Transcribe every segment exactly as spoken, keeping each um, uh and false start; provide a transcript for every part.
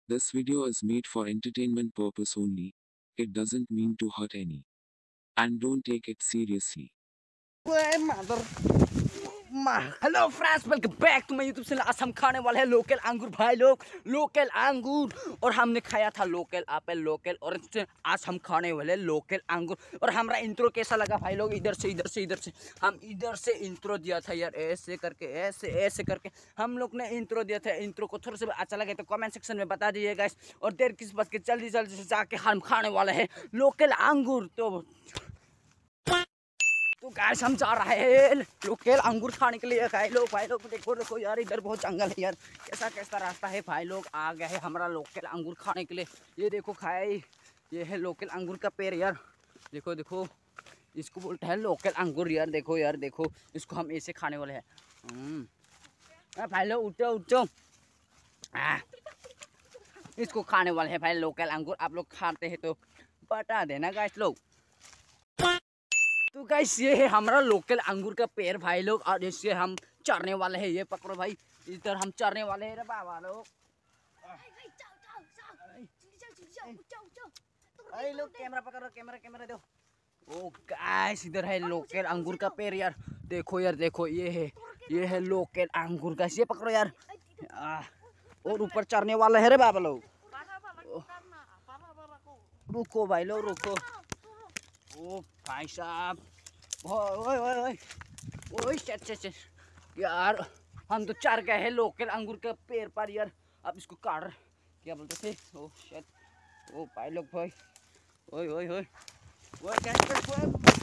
This video is made for entertainment purpose only. It doesn't mean to hurt any. And don't take it seriously. Hello friends, welcome back to my YouTube channel. आज हम खाने वाले हैं local अंगूर भाई लोग, local अंगूर। और हमने खाया था लोकल एप्पल, लोकल ऑरेंज। आज हम खाने वाले हैं लोकल अंगूर। और हमारा इंट्रो कैसा लगा भाई लोग? इधर से इधर से इधर से हम इधर से इंट्रो दिया था यार, ऐसे करके ऐसे ऐसे करके हम लोग ने इंट्रो दिया था। इंट्रो को थोड़ा सा अच्छा लगे तो कमेंट सेक्शन में बता दीजिएगा। और देर किस बात के, जल्दी जल्दी से जाके हम खाने वाले हैं लोकल अंगूर। तो तो गाइस हम जा रहे हैं लोकल अंगूर खाने के लिए। भाई लोग भाई लोग देखो देखो यार, इधर बहुत जंगल है यार। कैसा कैसा रास्ता है भाई लोग। आ गए है हमारा लोकल अंगूर खाने के लिए। ये देखो खाए, ये है लोकल अंगूर का पेड़ यार। देखो देखो, इसको बोलते हैं लोकल अंगूर यार। देखो यार देखो, इसको हम ऐसे खाने वाले हैं। भाई लोग उठो उठो, इसको खाने वाले हैं भाई लोकल अंगूर। आप लोग खाते हैं तो बता देना गाइस लोग। तो गाइस ये है हमारा लोकल अंगूर का पेड़ भाई लोग, और इससे हम चढ़ने वाले हैं। ये पकड़ो भाई, इधर हम चढ़ने वाले हैं रे बाबा लोग। अरे लोग कैमरा पकड़ो, कैमरा कैमरा दो। ओ गाइस इधर है लोकल अंगूर का पेड़ यार। देखो यार देखो, ये है ये है लोकल अंगूर का। ये पकड़ो यार। आ, और ऊपर चढ़ने वाला है रे बाबा लोग। रुको भाई लोग रुको। ओ भाई साहब, ओए ओए ओए ओए चल चल चल यार, हम तो चढ़ गए हैं लोकल अंगूर के पेड़ पर यार। अब इसको काट, क्या बोलते थे? ओ शिट, ओ भाई लोग भाई, ओए ओए ओए ओए कैसे।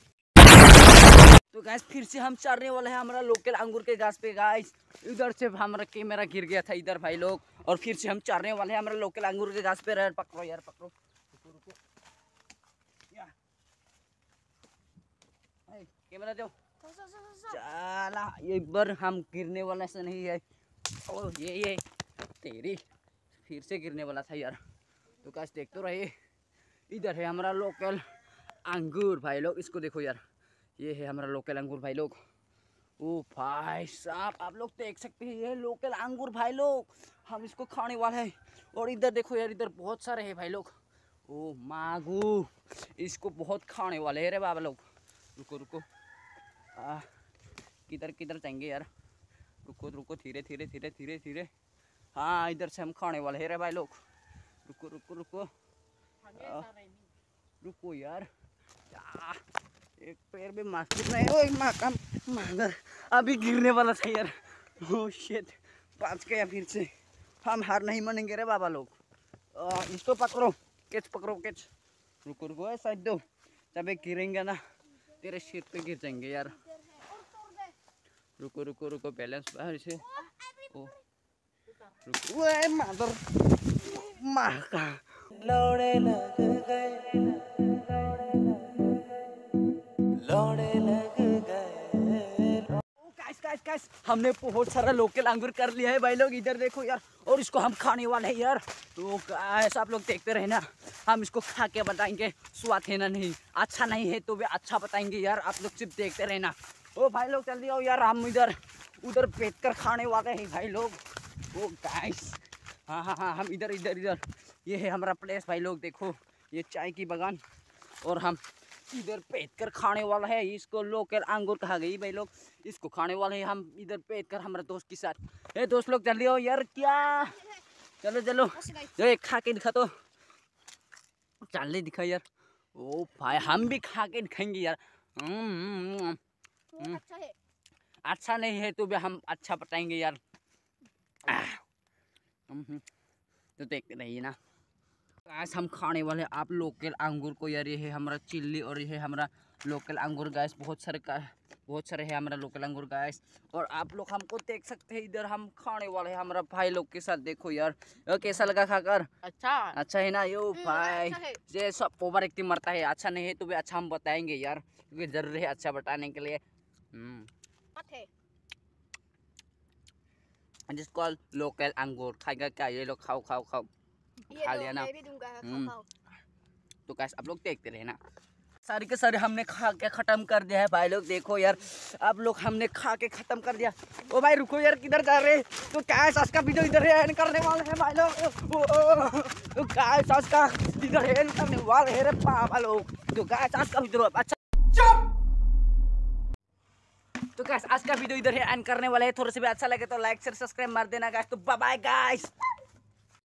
तो गाइस फिर से हम चढ़ने वाले हैं हमारा लोकल अंगूर के घास पे गाइस। इधर से हमारा कैमरा गिर गया था इधर भाई लोग, और फिर से हम चढ़ने वाले हैं हमारा लोकल अंगूर के घास पे। पकड़ो यार पकड़ो, रुको रुको कैमरा दो। चला एक बार हम गिरने वाला से नहीं है। ओ ये ये तेरी फिर से गिरने वाला था यार। तो कैसे देख तो रहे, इधर है हमारा लोकल अंगूर भाई लोग। इसको देखो यार, ये है हमारा लोकल अंगूर भाई लोग। ओ भाई साहब आप लोग देख सकते हैं, ये लोकल अंगूर भाई लोग। हम इसको खाने वाले हैं। और इधर देखो यार, इधर बहुत सारे हैं भाई लोग। ओ मागू, इसको बहुत खाने वाले हैं रे बाबा लोग। रुको रुको, आ, किधर किधर जाएंगे यार? रुको रुको, धीरे धीरे धीरे धीरे धीरे। हाँ इधर से हम खाने वाले हैं रे भाई लोग। रुको रुको रुको, आ, रुको यार। आ, एक पैर भी मजबूत नहीं। ओए माकम मगर अभी गिरने वाला था यार। ओ शिट, बच गया फिर से। हम हार नहीं मानेंगे रे बाबा लोग। आ, इसको पकड़ो, कैच पकड़ो कैच। रुको रुको साइड दो, जब गिरेंगे ना तेरे सिर पे गिर जाएंगे यार। रुको रुको रुको, बैलेंस बाहर से। ओ रुको, ओए मदर मार का लौड़े लग गए, लौड़े लग गए। गाइस गाइस गाइस, हमने बहुत सारा लोकल अंगूर कर लिया है भाई लोग। इधर देखो यार, और इसको हम खाने वाले हैं यार। तो गाइस आप लोग देखते रहे ना, हम इसको खा के बताएंगे स्वाद है ना नहीं। अच्छा नहीं है तो भी अच्छा बताएंगे यार। आप लोग सिर्फ देखते रहे ना। ओ भाई लोग जल्दी आओ यार, हम इधर उधर बैठ कर खाने वाले हैं भाई लोग। ओ गाइस, हाँ हाँ हाँ, हम इधर इधर इधर, ये है हमारा प्लेस भाई लोग। देखो ये चाय की बागान, और हम इधर बैठ कर खाने वाला है। इसको लोकल अंगूर कहा गई भाई लोग। इसको खाने वाले हैं हम इधर बैठ कर हमारे दोस्त के साथ। ए दोस्त लोग जल्दी आओ यार। क्या चलो चलो, जो एक खा के दिखा तो, चल दिखा यार। ओ भाई हम भी खा के दिखाएंगे यार। हम्म तो अच्छा है, अच्छा नहीं है तो भी हम अच्छा बताएंगे यार। तो देखते रहिए ना। गैस हम खाने वाले आप लोकल अंगूर को यार। ये है हमारा चिल्ली, और ये है हमारा लोकल अंगूर गैस। बहुत सारे का बहुत सारे है हमारा लोकल अंगूर गैस। और आप लोग हमको देख सकते हैं, इधर हम खाने वाले हैं हमारा भाई लोग के साथ। देखो यार, ये कैसा लगा खाकर? अच्छा अच्छा है ना यो भाई। अच्छा ये सब ओवर एक्टिंग मरता है, अच्छा नहीं है तो भी अच्छा हम बताएंगे यार, क्योंकि जरूरी है अच्छा बताने के लिए। जिसको लोकल अंगूर खाएगा क्या? ये लोग खाओ खाओ खाओ, खा लिया ना। तो कैसे आप लोग देखते रहे ना। सारी के सारे हमने खा के खत्म कर दिया है भाई लोग। देखो यार आप लोग, हमने खा के खत्म कर दिया। ओ भाई रुको यार, किधर जा रहे? तो क्या है सास का वीडियो इधर है एंड करने वाले हैं भाई लोग। ओ, ओ, तो क्या है सास का इधर है एंड करने वाले हैं रे पापा लोग। तो क्या है सास का वीडियो, अच्छा तो गाइस आज का वीडियो इधर है एंड करने वाले हैं। थोड़ा सा भी अच्छा लगे तो लाइक शेयर सब्सक्राइब मार देना गाइस। तो बाय बाय गाइस।